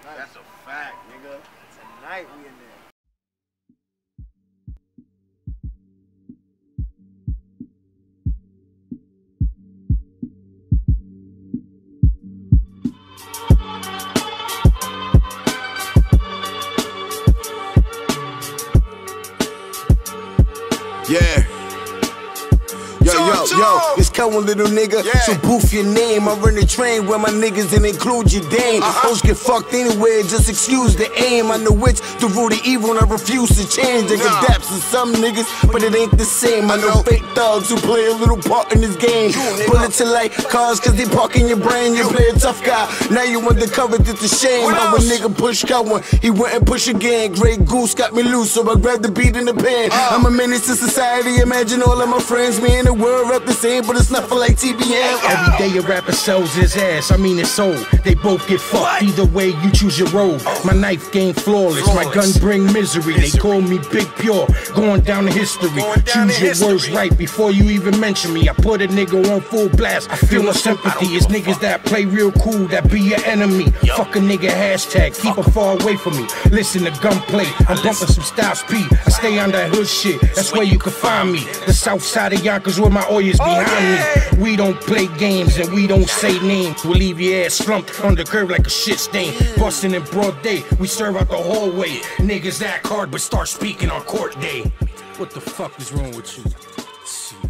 That's a fact, nigga. Tonight we in there. Yeah. Yo, it's Cohen, little nigga. Yeah. So boof your name. I run the train where my niggas and include your dame. Hoes get fucked anywhere, just excuse the aim. I know which the root of evil and I refuse to change. They got daps to some niggas, but it ain't the same. I know fake thugs who play a little part in this game. Bullets to like cars cause they park in your brain. You play a tough guy, now you undercover, it's a shame. How a nigga push Cohen, he went and push again. Grey Goose got me loose, so I grabbed the beat in the pen. I'm a menace to society, imagine all of my friends. Me and the world rap the same, but it's nothing like TBM. Every day a rapper sells his ass, I mean his soul. They both get fucked, either way you choose your road. My knife game flawless, my gun bring misery. They call me Big Pure, going down in history. Choose your words right before you even mention me. I put a nigga on full blast, I feel no sympathy. It's niggas that play real cool, that be your enemy. Fuck a nigga hashtag, keep her far away from me. Listen to gunplay, I'm bumping some Styles P. I stay on that hood shit, that's where you can find me. The south side of Yonkers where my Oya's behind me. We don't play games and we don't say names. We'll leave your ass slumped on the curb like a shit stain. Bustin' in broad day, we serve out the hallway. Niggas act hard but start speaking on court day. What the fuck is wrong with you?